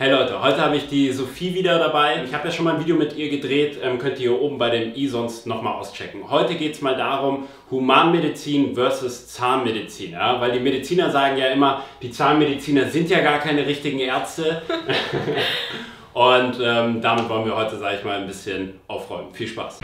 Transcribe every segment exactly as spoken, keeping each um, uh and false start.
Hey Leute, heute habe ich die Sophie wieder dabei. Ich habe ja schon mal ein Video mit ihr gedreht, ähm, könnt ihr hier oben bei dem i sonst nochmal auschecken. Heute geht es mal darum, Humanmedizin versus Zahnmedizin. Ja? Weil die Mediziner sagen ja immer, die Zahnmediziner sind ja gar keine richtigen Ärzte. Und ähm, damit wollen wir heute, sage ich mal, ein bisschen aufräumen. Viel Spaß!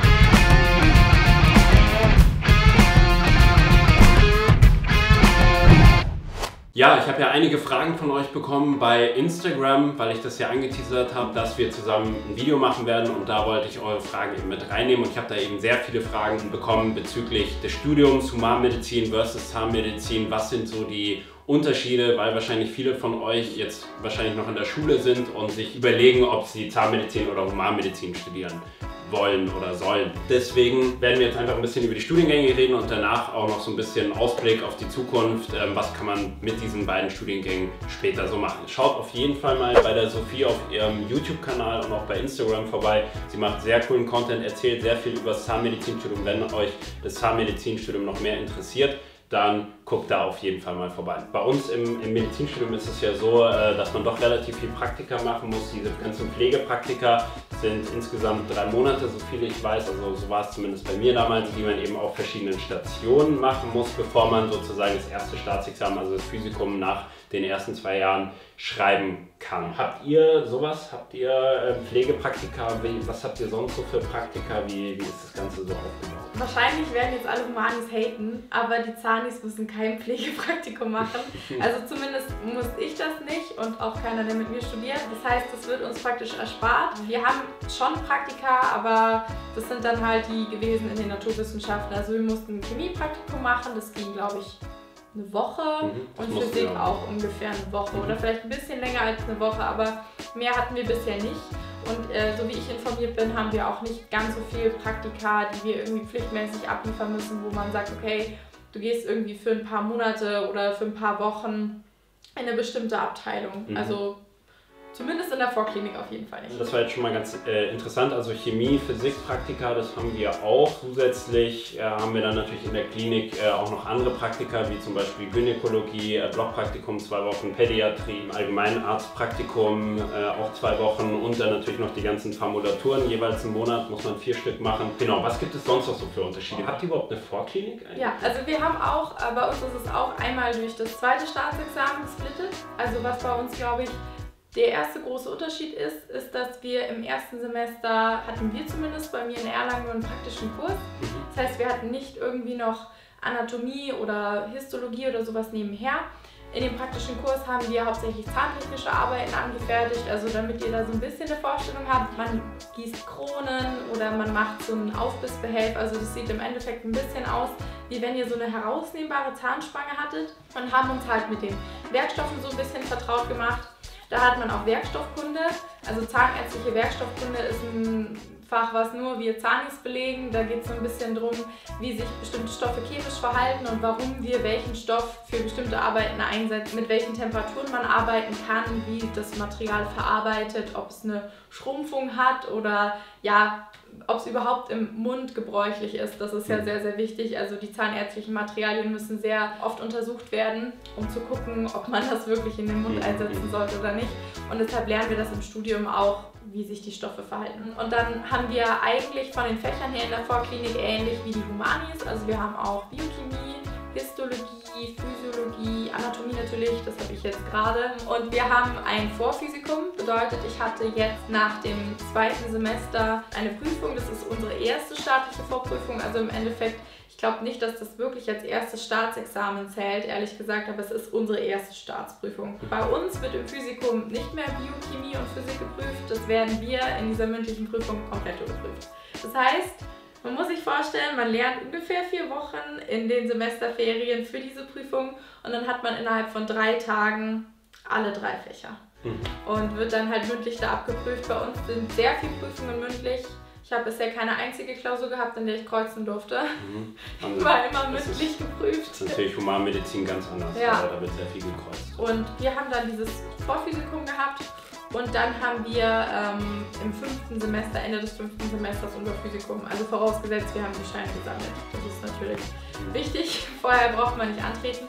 Ja, ich habe ja einige Fragen von euch bekommen bei Instagram, weil ich das ja angeteasert habe, dass wir zusammen ein Video machen werden, und da wollte ich eure Fragen eben mit reinnehmen, und ich habe da eben sehr viele Fragen bekommen bezüglich des Studiums Humanmedizin versus Zahnmedizin. Was sind so die Unterschiede, weil wahrscheinlich viele von euch jetzt wahrscheinlich noch in der Schule sind und sich überlegen, ob sie Zahnmedizin oder Humanmedizin studieren wollen oder sollen. Deswegen werden wir jetzt einfach ein bisschen über die Studiengänge reden und danach auch noch so ein bisschen Ausblick auf die Zukunft. Ähm, was kann man mit diesen beiden Studiengängen später so machen? Schaut auf jeden Fall mal bei der Sophie auf ihrem YouTube-Kanal und auch bei Instagram vorbei. Sie macht sehr coolen Content, erzählt sehr viel über das Zahnmedizinstudium. Wenn euch das Zahnmedizinstudium noch mehr interessiert, dann guckt da auf jeden Fall mal vorbei. Bei uns im, im Medizinstudium ist es ja so, dass man doch relativ viel Praktika machen muss. Diese ganzen Pflegepraktika sind insgesamt drei Monate, so viel ich weiß, also so war es zumindest bei mir damals, die man eben auf verschiedenen Stationen machen muss, bevor man sozusagen das erste Staatsexamen, also das Physikum, nach den ersten zwei Jahren schreiben kann. Habt ihr sowas? Habt ihr äh, Pflegepraktika? Wie, was habt ihr sonst so für Praktika? Wie, wie ist das Ganze so aufgebaut? Wahrscheinlich werden jetzt alle Humanis haten, aber die Zahnis müssen kein Pflegepraktikum machen. Also zumindest muss ich das nicht und auch keiner, der mit mir studiert. Das heißt, das wird uns praktisch erspart. Wir haben schon Praktika, aber das sind dann halt die gewesen in den Naturwissenschaften. Also wir mussten ein Chemiepraktikum machen, das ging, glaube ich, eine Woche, mhm, und Physik auch ungefähr eine Woche, mhm, oder vielleicht ein bisschen länger als eine Woche, aber mehr hatten wir bisher nicht. Und äh, so wie ich informiert bin, haben wir auch nicht ganz so viel Praktika, die wir irgendwie pflichtmäßig abliefern müssen, wo man sagt, okay, du gehst irgendwie für ein paar Monate oder für ein paar Wochen in eine bestimmte Abteilung. Mhm. Also zumindest in der Vorklinik auf jeden Fall nicht. Das war jetzt schon mal ganz äh, interessant. Also Chemie, Physik, Praktika, das haben wir auch. Zusätzlich äh, haben wir dann natürlich in der Klinik äh, auch noch andere Praktika, wie zum Beispiel Gynäkologie, äh, Blockpraktikum zwei Wochen, Pädiatrie, Allgemeinarztpraktikum äh, auch zwei Wochen, und dann natürlich noch die ganzen Formulaturen. Jeweils im Monat muss man vier Stück machen. Genau, was gibt es sonst noch so für Unterschiede? Habt ihr überhaupt eine Vorklinik eigentlich? Ja, also wir haben auch, äh, bei uns ist es auch einmal durch das zweite Staatsexamen gesplittet. Also was bei uns, glaube ich, der erste große Unterschied ist, ist, dass wir im ersten Semester, hatten wir zumindest bei mir in Erlangen, nur einen praktischen Kurs. Das heißt, wir hatten nicht irgendwie noch Anatomie oder Histologie oder sowas nebenher. In dem praktischen Kurs haben wir hauptsächlich zahntechnische Arbeiten angefertigt, also damit ihr da so ein bisschen eine Vorstellung habt. Man gießt Kronen oder man macht so einen Aufbissbehelf, also das sieht im Endeffekt ein bisschen aus, wie wenn ihr so eine herausnehmbare Zahnspange hattet, und haben uns halt mit den Werkstoffen so ein bisschen vertraut gemacht. Da hat man auch Werkstoffkunde, also zahnärztliche Werkstoffkunde ist ein Fach, was nur wir Zahnis belegen. Da geht es so ein bisschen darum, wie sich bestimmte Stoffe chemisch verhalten und warum wir welchen Stoff für bestimmte Arbeiten einsetzen, mit welchen Temperaturen man arbeiten kann, wie das Material verarbeitet, ob es eine Schrumpfung hat oder ja, ob es überhaupt im Mund gebräuchlich ist. Das ist ja sehr, sehr wichtig. Also die zahnärztlichen Materialien müssen sehr oft untersucht werden, um zu gucken, ob man das wirklich in den Mund einsetzen sollte oder nicht. Und deshalb lernen wir das im Studium auch, wie sich die Stoffe verhalten. Und dann haben wir eigentlich von den Fächern her in der Vorklinik ähnlich wie die Humanis. Also wir haben auch Biochemie, Histologie, Physiologie, Anatomie natürlich, das habe ich jetzt gerade. Und wir haben ein Vorphysikum, bedeutet, ich hatte jetzt nach dem zweiten Semester eine Prüfung. Das ist unsere erste staatliche Vorprüfung, also im Endeffekt, ich glaube nicht, dass das wirklich als erstes Staatsexamen zählt, ehrlich gesagt, aber es ist unsere erste Staatsprüfung. Bei uns wird im Physikum nicht mehr Biochemie und Physik geprüft, das werden wir in dieser mündlichen Prüfung komplett geprüft. Das heißt, man muss sich vorstellen, man lernt ungefähr vier Wochen in den Semesterferien für diese Prüfung, und dann hat man innerhalb von drei Tagen alle drei Fächer. Mhm. Und wird dann halt mündlich da abgeprüft. Bei uns sind sehr viele Prüfungen mündlich. Ich habe bisher keine einzige Klausur gehabt, in der ich kreuzen durfte. Mhm. Ich war immer mündlich ist, geprüft. Das ist natürlich Humanmedizin ganz anders, ja. Aber da wird sehr viel gekreuzt. Und wir haben dann dieses Vorphysikum gehabt. Und dann haben wir ähm, im fünften Semester, Ende des fünften Semesters unser Physikum. Also vorausgesetzt, wir haben die Scheine gesammelt. Das ist natürlich wichtig. Vorher braucht man nicht antreten.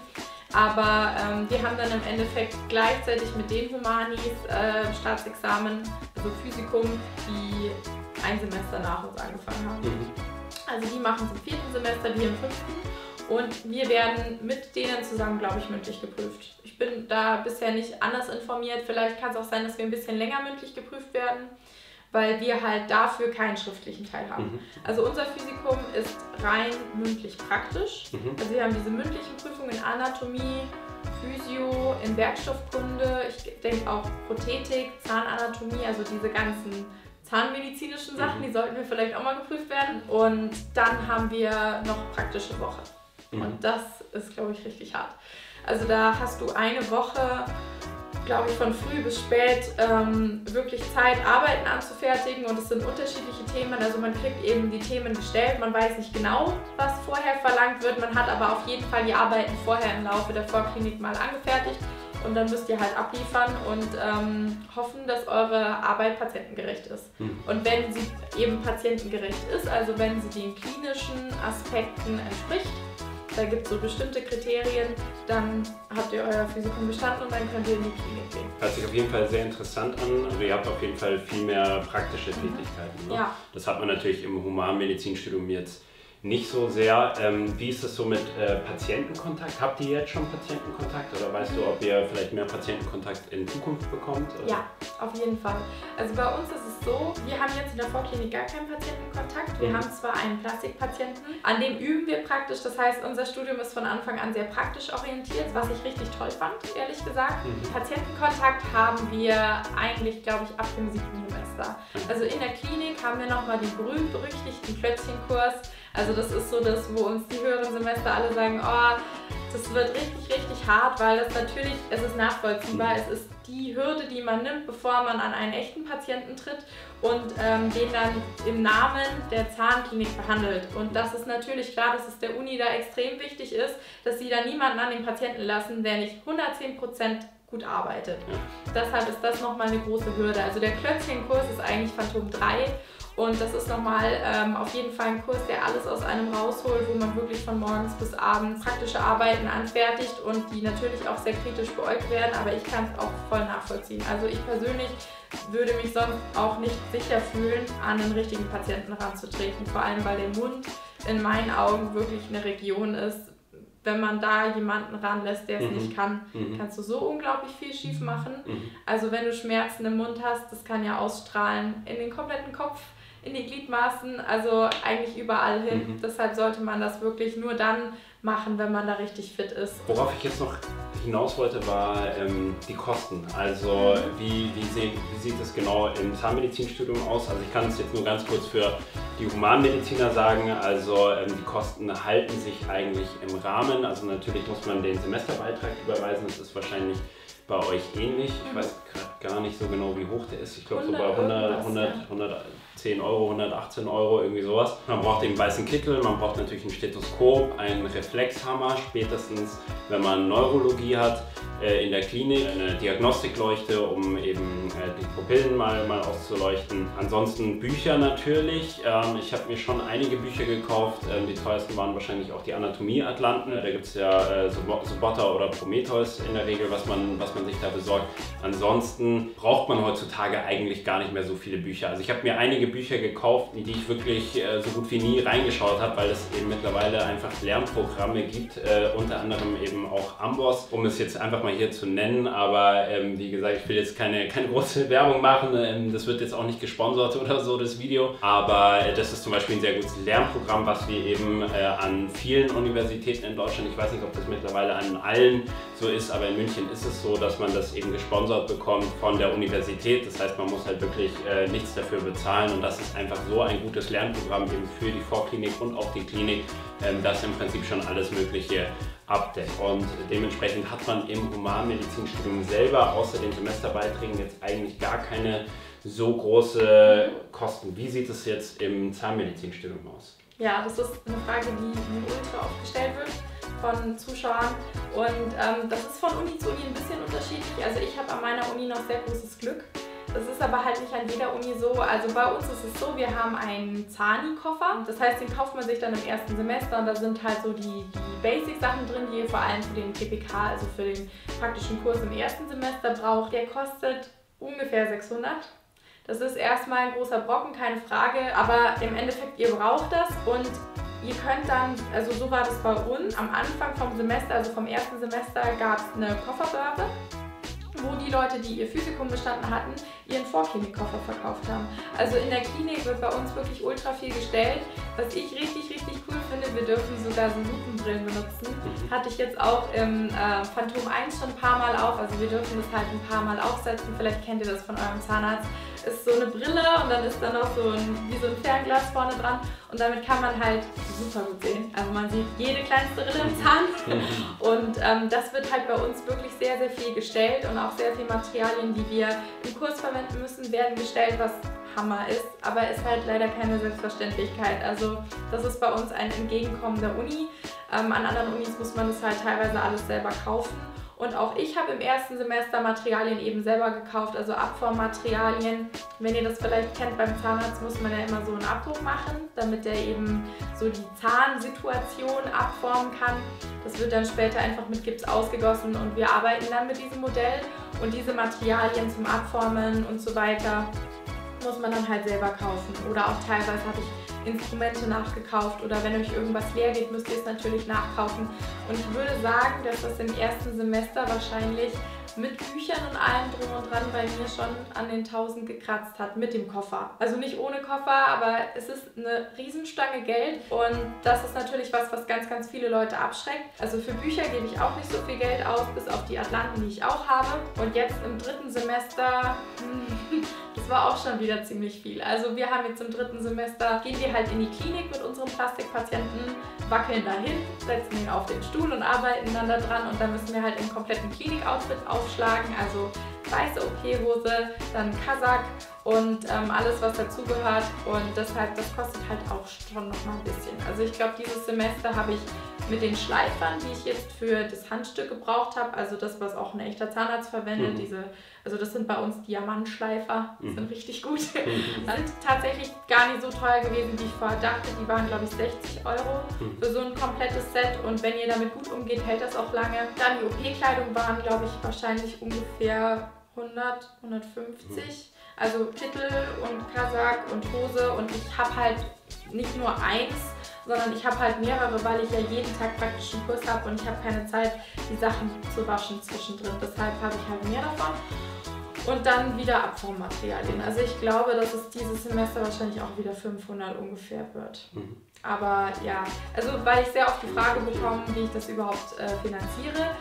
Aber ähm, wir haben dann im Endeffekt gleichzeitig mit den Humanis äh, Staatsexamen, also Physikum, die ein Semester nach uns angefangen haben. Mhm. Also die machen es im vierten Semester, wir im fünften. Und wir werden mit denen zusammen, glaube ich, mündlich geprüft. Ich bin da bisher nicht anders informiert. Vielleicht kann es auch sein, dass wir ein bisschen länger mündlich geprüft werden, weil wir halt dafür keinen schriftlichen Teil haben. Mhm. Also unser Physikum ist rein mündlich praktisch. Mhm. Also wir haben diese mündlichen Prüfungen in Anatomie, Physio, in Werkstoffkunde, ich denke auch Prothetik, Zahnanatomie, also diese ganzen zahnmedizinischen Sachen, mhm. die sollten wir vielleicht auch mal geprüft werden. Und dann haben wir noch praktische Woche. Mhm. Und das ist, glaube ich, richtig hart. Also da hast du eine Woche, glaube ich, von früh bis spät ähm, wirklich Zeit, Arbeiten anzufertigen, und es sind unterschiedliche Themen. Also man kriegt eben die Themen gestellt, man weiß nicht genau, was vorher verlangt wird, man hat aber auf jeden Fall die Arbeiten vorher im Laufe der Vorklinik mal angefertigt, und dann müsst ihr halt abliefern und ähm, hoffen, dass eure Arbeit patientengerecht ist. Mhm. Und wenn sie eben patientengerecht ist, also wenn sie den klinischen Aspekten entspricht, da gibt es so bestimmte Kriterien, dann habt ihr euer Physikum bestanden und dann könnt ihr in die Klinik gehen. Hört sich auf jeden Fall sehr interessant an. Also ihr habt auf jeden Fall viel mehr praktische Tätigkeiten. Ne? Ja. Das hat man natürlich im Humanmedizinstudium jetzt nicht so sehr. Ähm, wie ist es so mit äh, Patientenkontakt? Habt ihr jetzt schon Patientenkontakt, oder weißt du, ob ihr vielleicht mehr Patientenkontakt in Zukunft bekommt? Oder? Ja, auf jeden Fall. Also bei uns ist es so, wir haben jetzt in der Vorklinik gar keinen Patientenkontakt. Wir mhm. haben zwar einen Plastikpatienten, an dem üben wir praktisch. Das heißt, unser Studium ist von Anfang an sehr praktisch orientiert, was ich richtig toll fand, ehrlich gesagt. Mhm. Patientenkontakt haben wir eigentlich, glaube ich, ab dem siebten Semester. Also in der Klinik haben wir nochmal den berühmt-berüchtigten Klötzchenkurs. Also das ist so das, wo uns die höheren Semester alle sagen, oh, das wird richtig, richtig hart, weil das natürlich, es ist nachvollziehbar, es ist die Hürde, die man nimmt, bevor man an einen echten Patienten tritt und ähm, den dann im Namen der Zahnklinik behandelt. Und das ist natürlich klar, dass es der Uni da extrem wichtig ist, dass sie da niemanden an den Patienten lassen, der nicht hundertzehn Prozent gut arbeitet. Ja. Deshalb ist das nochmal eine große Hürde. Also der Klötzchenkurs ist eigentlich Phantom drei. Und das ist nochmal ähm, auf jeden Fall ein Kurs, der alles aus einem rausholt, wo man wirklich von morgens bis abends praktische Arbeiten anfertigt und die natürlich auch sehr kritisch beäugt werden, aber ich kann es auch voll nachvollziehen. Also ich persönlich würde mich sonst auch nicht sicher fühlen, an einen richtigen Patienten ranzutreten, vor allem weil der Mund in meinen Augen wirklich eine Region ist. Wenn man da jemanden ranlässt, der es mhm. nicht kann, mhm. kannst du so unglaublich viel schief machen. Mhm. Also wenn du Schmerzen im Mund hast, das kann ja ausstrahlen in den kompletten Kopf, in die Gliedmaßen, also eigentlich überall hin. Mhm. Deshalb sollte man das wirklich nur dann machen, wenn man da richtig fit ist. Worauf ich jetzt noch hinaus wollte, war ähm, die Kosten. Also wie, wie, sehen, wie sieht es genau im Zahnmedizinstudium aus? Also ich kann es jetzt nur ganz kurz für die Humanmediziner sagen. Also ähm, die Kosten halten sich eigentlich im Rahmen. Also natürlich muss man den Semesterbeitrag überweisen. Das ist wahrscheinlich bei euch ähnlich. Ich weiß gerade gar nicht so genau, wie hoch der ist. Ich glaube so bei hundert, hundert, hundertzehn Euro, hundertachtzehn Euro, irgendwie sowas. Man braucht den weißen Kittel, man braucht natürlich ein Stethoskop, einen Reflexhammer, spätestens wenn man Neurologie hat, äh, in der Klinik eine Diagnostikleuchte, um eben äh, die Pupillen mal, mal auszuleuchten. Ansonsten Bücher natürlich. Ähm, ich habe mir schon einige Bücher gekauft. Ähm, die teuersten waren wahrscheinlich auch die Anatomie-Atlanten. Da gibt es ja äh, Sobotta oder Prometheus in der Regel, was man, was man sich da besorgt. Ansonsten braucht man heutzutage eigentlich gar nicht mehr so viele Bücher. Also ich habe mir einige Bücher gekauft, in die ich wirklich äh, so gut wie nie reingeschaut habe, weil es eben mittlerweile einfach Lernprogramme gibt, äh, unter anderem eben auch Amboss, um es jetzt einfach mal hier zu nennen, aber ähm, wie gesagt, ich will jetzt keine, keine große Werbung machen, ähm, das wird jetzt auch nicht gesponsert oder so, das Video, aber äh, das ist zum Beispiel ein sehr gutes Lernprogramm, was wir eben äh, an vielen Universitäten in Deutschland, ich weiß nicht, ob das mittlerweile an allen so ist, aber in München ist es so, dass man das eben gesponsert bekommt von der Universität, das heißt, man muss halt wirklich äh, nichts dafür bezahlen, und das ist einfach so ein gutes Lernprogramm eben für die Vorklinik und auch die Klinik, ähm, das im Prinzip schon alles Mögliche abdeckt. Und dementsprechend hat man im Humanmedizinstudium selber außer den Semesterbeiträgen jetzt eigentlich gar keine so große Kosten. Wie sieht es jetzt im Zahnmedizinstudium aus? Ja, das ist eine Frage, die, die ultra oft gestellt wird von Zuschauern, und ähm, das ist von Uni zu Uni ein bisschen unterschiedlich. Also ich habe an meiner Uni noch sehr großes Glück. Das ist aber halt nicht an jeder Uni so. Also bei uns ist es so, wir haben einen Zani-Koffer. Das heißt, den kauft man sich dann im ersten Semester und da sind halt so die, die Basic-Sachen drin, die ihr vor allem für den T P K, also für den praktischen Kurs im ersten Semester braucht. Der kostet ungefähr sechshundert. Das ist erstmal ein großer Brocken, keine Frage, aber im Endeffekt, ihr braucht das und ihr könnt dann, also so war das bei uns, am Anfang vom Semester, also vom ersten Semester gab es eine Kofferbörse, wo die Leute, die ihr Physikum bestanden hatten, ihren Vorklinik-Koffer verkauft haben. Also in der Klinik wird bei uns wirklich ultra viel gestellt. Was ich richtig, richtig cool finde, wir dürfen sogar so Lupenbrillen benutzen. Hatte ich jetzt auch im äh, Phantom eins schon ein paar Mal auf, also wir dürfen das halt ein paar Mal aufsetzen. Vielleicht kennt ihr das von eurem Zahnarzt. Ist so eine Brille und dann ist da noch so ein, wie so ein Fernglas vorne dran und damit kann man halt super gut sehen. Also man sieht jede kleinste Rille im Zahn und ähm, das wird halt bei uns wirklich sehr, sehr viel gestellt und auch sehr viele Materialien, die wir im Kurs verwenden müssen, werden gestellt, was Hammer ist, aber ist halt leider keine Selbstverständlichkeit. Also das ist bei uns ein Entgegenkommen der Uni. Ähm, an anderen Unis muss man das halt teilweise alles selber kaufen. Und auch ich habe im ersten Semester Materialien eben selber gekauft, also Abformmaterialien. Wenn ihr das vielleicht kennt, beim Zahnarzt muss man ja immer so einen Abdruck machen, damit er eben so die Zahnsituation abformen kann. Das wird dann später einfach mit Gips ausgegossen und wir arbeiten dann mit diesem Modell. Und diese Materialien zum Abformen und so weiter muss man dann halt selber kaufen. Oder auch teilweise habe ich Instrumente nachgekauft oder wenn euch irgendwas leer geht, müsst ihr es natürlich nachkaufen. Und ich würde sagen, dass das im ersten Semester wahrscheinlich mit Büchern und allem drum und dran bei mir schon an den tausend gekratzt hat mit dem Koffer. Also nicht ohne Koffer, aber es ist eine Riesenstange Geld und das ist natürlich was, was ganz, ganz viele Leute abschreckt. Also für Bücher gebe ich auch nicht so viel Geld aus, bis auf die Atlanten, die ich auch habe. Und jetzt im dritten Semester, das war auch schon wieder ziemlich viel. Also wir haben jetzt im dritten Semester, gehen wir halt in die Klinik mit unserem Plastikpatienten, wackeln dahin, setzen ihn auf den Stuhl und arbeiten dann da dran und dann müssen wir halt im kompletten Klinik-Outfit aufschlagen, also weiße O P-Hose, dann Kasak und ähm, alles, was dazugehört und deshalb, das kostet halt auch schon noch mal ein bisschen. Also ich glaube, dieses Semester habe ich mit den Schleifern, die ich jetzt für das Handstück gebraucht habe, also das, was auch ein echter Zahnarzt verwendet, mhm. diese, also das sind bei uns Diamantschleifer, die mhm. sind richtig gut. Mhm. Sind tatsächlich gar nicht so teuer gewesen, wie ich vorher dachte. Die waren, glaube ich, sechzig Euro mhm. für so ein komplettes Set und wenn ihr damit gut umgeht, hält das auch lange. Dann die O P-Kleidung waren, glaube ich, wahrscheinlich ungefähr hundert, hundertfünfzig. Also Kittel und Kasak und Hose und ich habe halt nicht nur eins, sondern ich habe halt mehrere, weil ich ja jeden Tag praktisch einen Kurs habe und ich habe keine Zeit, die Sachen zu waschen zwischendrin. Deshalb habe ich halt mehr davon. Und dann wieder Abformmaterialien. Also ich glaube, dass es dieses Semester wahrscheinlich auch wieder fünfhundert ungefähr wird. Mhm. Aber ja, also weil ich sehr oft die Frage bekomme, wie ich das überhaupt äh, finanziere.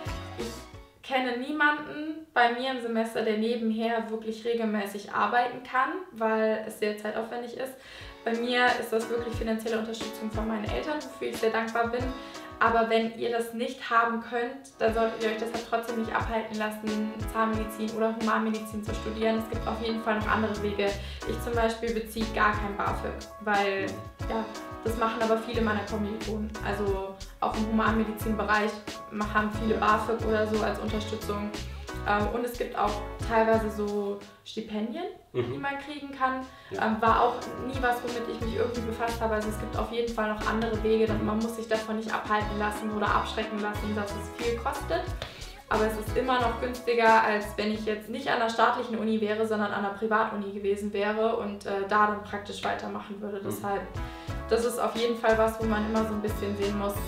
Ich kenne niemanden bei mir im Semester, der nebenher wirklich regelmäßig arbeiten kann, weil es sehr zeitaufwendig ist. Bei mir ist das wirklich finanzielle Unterstützung von meinen Eltern, wofür ich sehr dankbar bin. Aber wenn ihr das nicht haben könnt, dann solltet ihr euch das halt trotzdem nicht abhalten lassen, Zahnmedizin oder Humanmedizin zu studieren. Es gibt auf jeden Fall noch andere Wege. Ich zum Beispiel beziehe gar kein BAföG, weil ja, das machen aber viele meiner Kommilitonen. Also auch im Humanmedizinbereich haben viele BAföG oder so als Unterstützung. Und es gibt auch teilweise so Stipendien, mhm. die man kriegen kann. Ja. Ähm, war auch nie was, womit ich mich irgendwie befasst habe. Also es gibt auf jeden Fall noch andere Wege. Man muss sich davon nicht abhalten lassen oder abschrecken lassen, dass es viel kostet. Aber es ist immer noch günstiger, als wenn ich jetzt nicht an einer staatlichen Uni wäre, sondern an einer Privatuni gewesen wäre und äh, da dann praktisch weitermachen würde. Mhm. Deshalb, das ist auf jeden Fall was, wo man immer so ein bisschen sehen muss,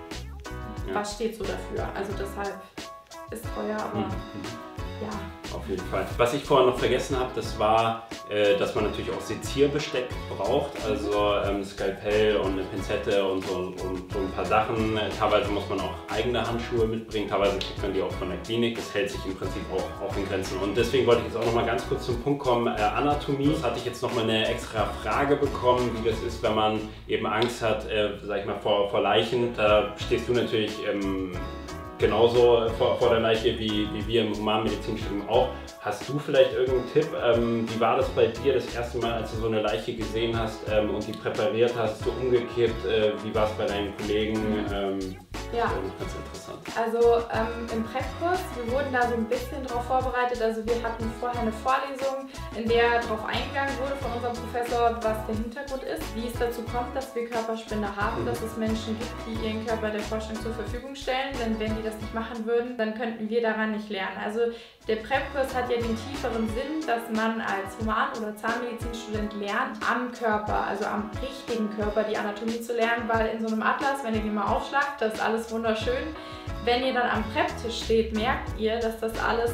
ja. was steht so dafür. Also deshalb ist teuer, aber mhm. ja. Auf jeden Fall. Was ich vorhin noch vergessen habe, das war, äh, dass man natürlich auch Sezierbesteck braucht, also ähm, Skalpell und eine Pinzette und so, und so ein paar Sachen. Teilweise muss man auch eigene Handschuhe mitbringen, teilweise kriegt man die auch von der Klinik. Das hält sich im Prinzip auch, auch in Grenzen. Und deswegen wollte ich jetzt auch noch mal ganz kurz zum Punkt kommen, äh, Anatomie. Das hatte ich jetzt noch mal eine extra Frage bekommen, wie das ist, wenn man eben Angst hat, äh, sag ich mal, vor, vor Leichen. Da stehst du natürlich ähm, genauso vor, vor der Leiche wie, wie wir im Humanmedizinstudium auch. Hast du vielleicht irgendeinen Tipp? Ähm, wie war das bei dir das erste Mal, als du so eine Leiche gesehen hast ähm, und die präpariert hast, so umgekippt? Äh, wie war es bei deinen Kollegen? Ähm Ja. Das ist ganz interessant. Also ähm, im Prep-Kurs, wir wurden da so ein bisschen drauf vorbereitet. Also wir hatten vorher eine Vorlesung, in der darauf eingegangen wurde von unserem Professor, was der Hintergrund ist, wie es dazu kommt, dass wir Körperspender haben, mhm. dass es Menschen gibt, die ihren Körper der Forschung zur Verfügung stellen. Denn wenn die das nicht machen würden, dann könnten wir daran nicht lernen. Also der Prep-Kurs hat ja den tieferen Sinn, dass man als Human- oder Zahnmedizinstudent lernt, am Körper, also am richtigen Körper, die Anatomie zu lernen, weil in so einem Atlas, wenn ihr den mal aufschlagt, das ist alles wunderschön. Wenn ihr dann am Prep-Tisch steht, merkt ihr, dass das alles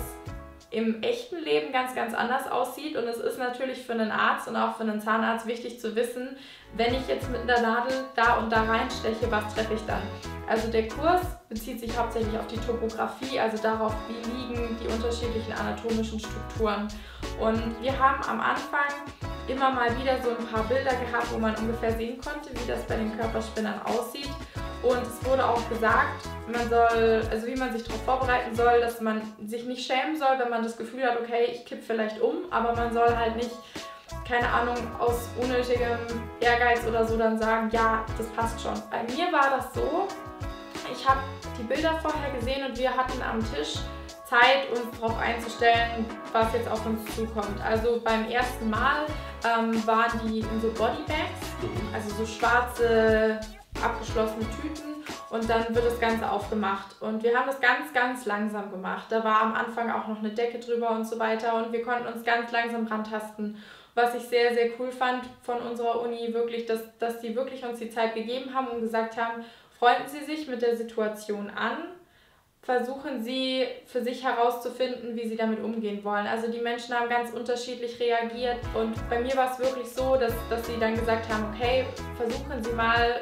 im echten Leben ganz, ganz anders aussieht. Und es ist natürlich für einen Arzt und auch für einen Zahnarzt wichtig zu wissen, wenn ich jetzt mit der Nadel da und da reinsteche, was treffe ich dann? Also der Kurs bezieht sich hauptsächlich auf die Topographie, also darauf, wie liegen die unterschiedlichen anatomischen Strukturen. Und wir haben am Anfang immer mal wieder so ein paar Bilder gehabt, wo man ungefähr sehen konnte, wie das bei den Körperspinnern aussieht. Und es wurde auch gesagt, man soll, also wie man sich darauf vorbereiten soll, dass man sich nicht schämen soll, wenn man das Gefühl hat, okay, ich kippe vielleicht um, aber man soll halt nicht, keine Ahnung, aus unnötigem Ehrgeiz oder so dann sagen, ja, das passt schon. Bei mir war das so, ich habe die Bilder vorher gesehen und wir hatten am Tisch Zeit, uns darauf einzustellen, was jetzt auf uns zukommt. Also beim ersten Mal ähm, waren die in so Bodybags, also so schwarze, abgeschlossene Tüten, und dann wird das Ganze aufgemacht. Und wir haben das ganz, ganz langsam gemacht. Da war am Anfang auch noch eine Decke drüber und so weiter und wir konnten uns ganz langsam rantasten. Was ich sehr, sehr cool fand von unserer Uni, wirklich, dass, dass die wirklich uns die Zeit gegeben haben und gesagt haben, freunden Sie sich mit der Situation an, versuchen Sie für sich herauszufinden, wie Sie damit umgehen wollen. Also die Menschen haben ganz unterschiedlich reagiert und bei mir war es wirklich so, dass, dass sie dann gesagt haben, okay, versuchen Sie mal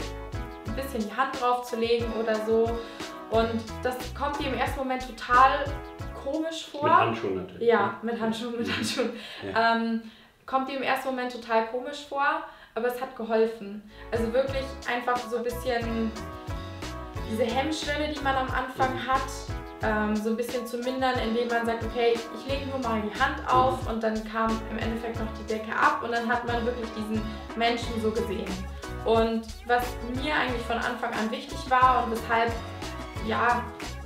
ein bisschen die Hand drauf zu legen oder so. Und das kommt dir im ersten Moment total komisch vor. Mit Handschuhen natürlich. Ja, mit Handschuhen, mit Handschuhen. Ja. Ähm, kommt dir im ersten Moment total komisch vor, aber es hat geholfen. Also wirklich einfach so ein bisschen diese Hemmschwelle, die man am Anfang hat, ähm, so ein bisschen zu mindern, indem man sagt, okay, ich lege nur mal die Hand auf, und dann kam im Endeffekt noch die Decke ab und dann hat man wirklich diesen Menschen so gesehen. Und was mir eigentlich von Anfang an wichtig war und weshalb, ja,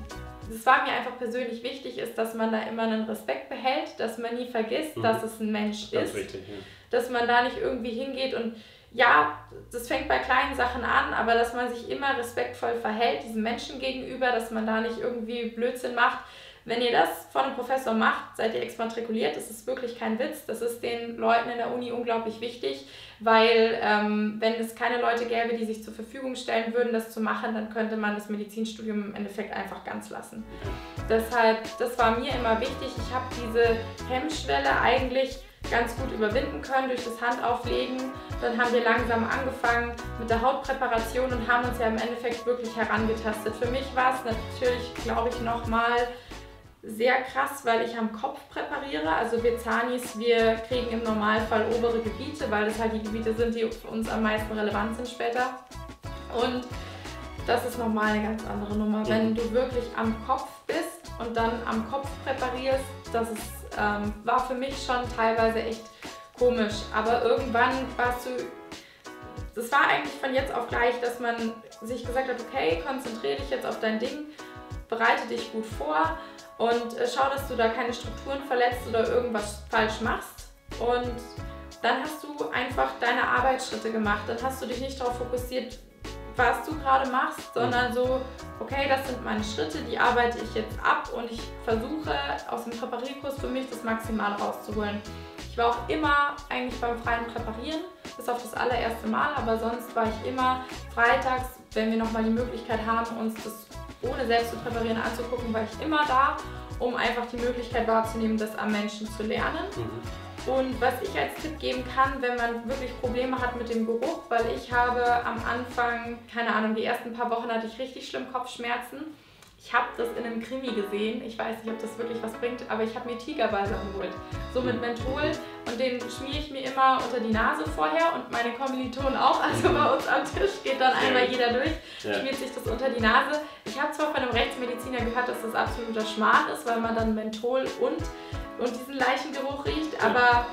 es war mir einfach persönlich wichtig, ist, dass man da immer einen Respekt behält, dass man nie vergisst, mhm. dass es ein Mensch Ganz ist, richtig, ja. Dass man da nicht irgendwie hingeht und ja, das fängt bei kleinen Sachen an, aber dass man sich immer respektvoll verhält diesem Menschen gegenüber, dass man da nicht irgendwie Blödsinn macht. Wenn ihr das von einem Professor macht, seid ihr exmatrikuliert, das ist wirklich kein Witz. Das ist den Leuten in der Uni unglaublich wichtig, weil ähm, wenn es keine Leute gäbe, die sich zur Verfügung stellen würden, das zu machen, dann könnte man das Medizinstudium im Endeffekt einfach ganz lassen. Deshalb, das war mir immer wichtig. Ich habe diese Hemmschwelle eigentlich ganz gut überwinden können durch das Handauflegen. Dann haben wir langsam angefangen mit der Hautpräparation und haben uns ja im Endeffekt wirklich herangetastet. Für mich war es natürlich, glaube ich, nochmal sehr krass, weil ich am Kopf präpariere. Also wir Zahnis, wir kriegen im Normalfall obere Gebiete, weil das halt die Gebiete sind, die für uns am meisten relevant sind später. Und das ist nochmal eine ganz andere Nummer. Wenn du wirklich am Kopf bist und dann am Kopf präparierst, das ist, ähm, war für mich schon teilweise echt komisch. Aber irgendwann warst du, das war eigentlich von jetzt auf gleich, dass man sich gesagt hat, okay, konzentriere dich jetzt auf dein Ding, bereite dich gut vor und äh, schau, dass du da keine Strukturen verletzt oder irgendwas falsch machst. Und dann hast du einfach deine Arbeitsschritte gemacht. Dann hast du dich nicht darauf fokussiert, was du gerade machst, sondern so, okay, das sind meine Schritte, die arbeite ich jetzt ab und ich versuche aus dem Präparierkurs für mich das maximal rauszuholen. Ich war auch immer eigentlich beim freien Präparieren, bis auf das allererste Mal, aber sonst war ich immer freitags, wenn wir nochmal die Möglichkeit haben, uns das ohne selbst zu präparieren anzugucken, war ich immer da, um einfach die Möglichkeit wahrzunehmen, das am Menschen zu lernen. Mhm. Und was ich als Tipp geben kann, wenn man wirklich Probleme hat mit dem Geruch, weil ich habe am Anfang, keine Ahnung, die ersten paar Wochen hatte ich richtig schlimm Kopfschmerzen. Ich habe das in einem Krimi gesehen, ich weiß nicht, ob das wirklich was bringt, aber ich habe mir Tigerbalsam geholt. So mit Menthol, und den schmiere ich mir immer unter die Nase vorher und meine Kommilitonen auch. Also bei uns am Tisch geht dann einmal jeder durch, ja. Schmiert sich das unter die Nase. Ich habe zwar von einem Rechtsmediziner gehört, dass das absoluter Schmarrn ist, weil man dann Menthol und, und diesen Leichengeruch riecht, aber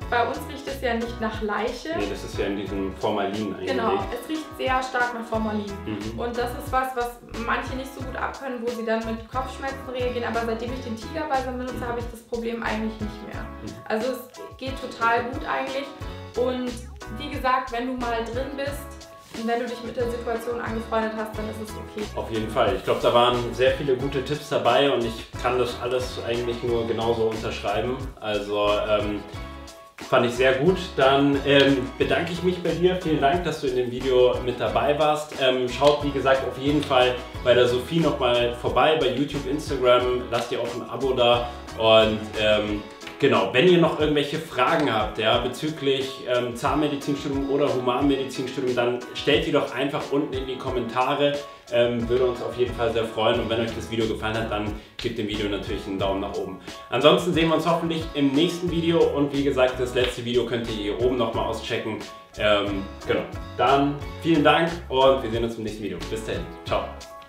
bei uns riecht es ja nicht nach Leiche. Nee, das ist ja in diesem Formalin eigentlich. Genau, es riecht sehr stark nach Formalin. Mhm. Und das ist was, was manche nicht so gut abkönnen, wo sie dann mit Kopfschmerzen reagieren. Aber seitdem ich den Tigerbalsam benutze, Mhm. habe ich das Problem eigentlich nicht mehr. Mhm. Also es geht total gut eigentlich. Und wie gesagt, wenn du mal drin bist und wenn du dich mit der Situation angefreundet hast, dann ist es okay. Auf jeden Fall. Ich glaube, da waren sehr viele gute Tipps dabei und ich kann das alles eigentlich nur genauso unterschreiben. Also ähm, fand ich sehr gut. Dann ähm, bedanke ich mich bei dir. Vielen Dank, dass du in dem Video mit dabei warst. Ähm, schaut, wie gesagt, auf jeden Fall bei der Sophie nochmal vorbei, bei YouTube, Instagram. Lasst ihr auch ein Abo da. Und ähm, genau, wenn ihr noch irgendwelche Fragen habt, ja, bezüglich ähm, Zahnmedizinstudium oder Humanmedizinstudium, dann stellt die doch einfach unten in die Kommentare. Ähm, würde uns auf jeden Fall sehr freuen. Und wenn euch das Video gefallen hat, dann gebt dem Video natürlich einen Daumen nach oben. Ansonsten sehen wir uns hoffentlich im nächsten Video. Und wie gesagt, das letzte Video könnt ihr hier oben nochmal auschecken. Ähm, genau. Dann vielen Dank und wir sehen uns im nächsten Video. Bis dahin. Ciao.